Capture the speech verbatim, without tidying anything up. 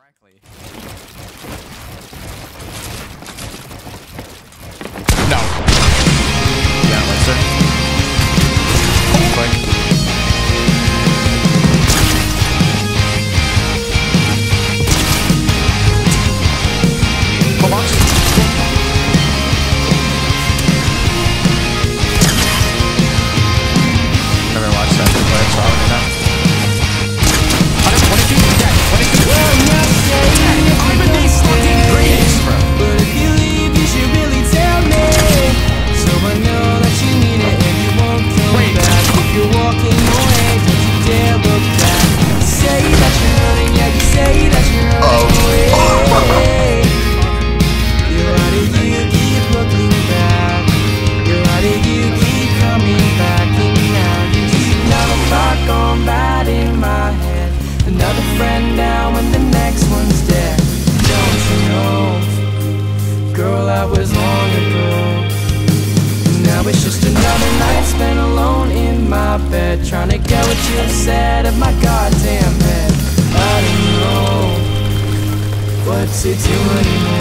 frankly. No. Yeah, let's sir. Quick. Full box. Never watched that play, so I don't know. Trying to get what you said of my goddamn head. I don't know what to do anymore.